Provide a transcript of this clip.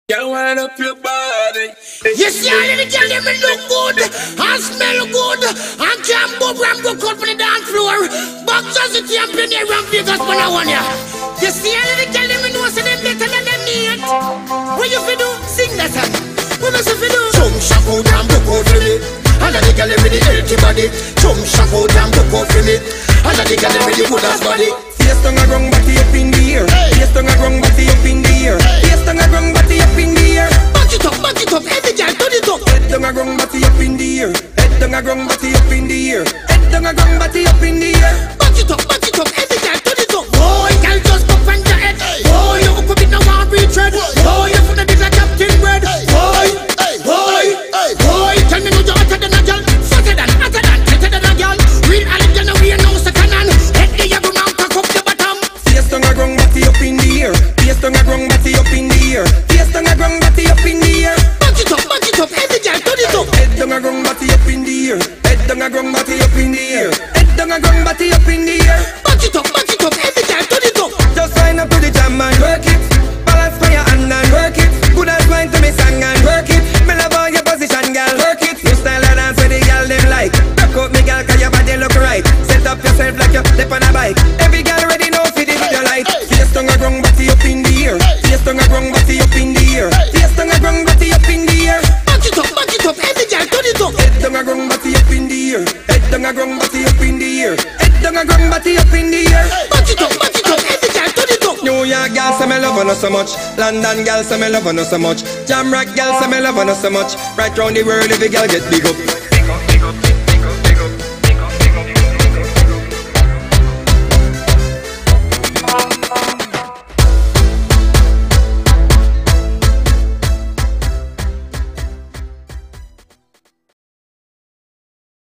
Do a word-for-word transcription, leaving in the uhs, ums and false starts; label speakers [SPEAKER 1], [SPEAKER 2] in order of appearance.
[SPEAKER 1] Girl, wind up your body.
[SPEAKER 2] You see all of the girls, them look good and smell good and can move and go cut for the dance floor. But Jazzy champion there and Vegas when I want ya. You see all of the girls, them know so them better than them mate. What you fi do? Sing that song. What must you fi do? Chum shop out and broke out for me. All of the girls with the healthy body. Chum shop out and broke out for me. All of the girls with the good ass body.
[SPEAKER 3] Face tongue a grung body up in the air. Face tongue a grung body up in the air. Face tongue a grung body up in the air.
[SPEAKER 2] Back it up, back it up, every girl turn it up.
[SPEAKER 3] Head tongue a grung body up in the air. Head tongue a grung body up in the air. Head tongue a grung body up in the air.
[SPEAKER 2] Back it up, back it up, every girl turn it up. Boy, girl just go find your head. Boy, you hook up in the one retread. Boy, you put the big like Captain Bread. Boy, boy, boy, tell me no you hotter than a girl. Fatter than, hotter than, better than a girl. Real Alexander, we know second hand. Head the you go now, cock up the bottom.
[SPEAKER 3] Face tongue a grung body up in the air. Face tongue a grung body up in the air. Face tongue a grung body up in the air.
[SPEAKER 2] Back it up, back it up, every girl turn it up.
[SPEAKER 3] Head tongue a grung body up in the air. Head tongue a grung body up in the air. Head tongue a grung body up in the air.
[SPEAKER 2] Back it up, back it up, every girl turn it up.
[SPEAKER 3] Just wind up to the jam and work it. Balance for your hand and work it. Good as wine to me song and work it. Me love all your position, girl. Work it. You style a dance with the girl them like. Rock out me girl 'cause your body look right. Set up yourself like you're step on a bike. Every girl ready now for the video light. Face tongue a grung body up in the air. Face tongue a grung body up in the air. Face tongue a grung body up in the air.
[SPEAKER 2] Back it up, back it up, every girl turn it up.
[SPEAKER 3] Head tongue a grung body up in the air. Head tongue a grung body up in the air. Head tongue a grung body up in the air.
[SPEAKER 2] Back it up, back it up, every girl turn it up.
[SPEAKER 3] New York girl say me love her not so much. London girl say me love her not so much. Jam rock girl say me love her not so much. Right round the world every girl get big up.